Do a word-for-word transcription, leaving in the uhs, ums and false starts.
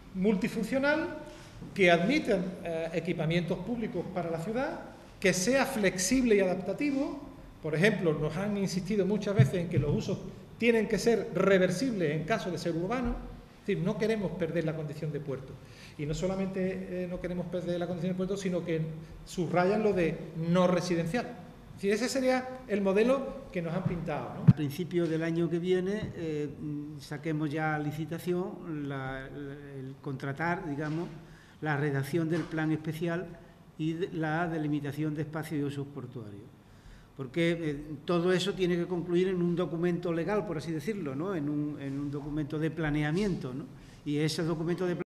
multifuncional, que admita eh, equipamientos públicos para la ciudad, que sea flexible y adaptativo. Por ejemplo, nos han insistido muchas veces en que los usos tienen que ser reversibles en caso de ser urbanos. Es decir, no queremos perder la condición de puerto. Y no solamente eh, no queremos perder la condición de puerto, sino que subrayan lo de no residencial. Es decir, ese sería el modelo que nos han pintado, ¿no? A principios del año que viene eh, saquemos ya a licitación la, el contratar, digamos, la redacción del plan especial y de, la delimitación de espacios y usos portuarios. Porque eh, todo eso tiene que concluir en un documento legal, por así decirlo, ¿no? En un, en un documento de planeamiento, ¿no? Y ese documento de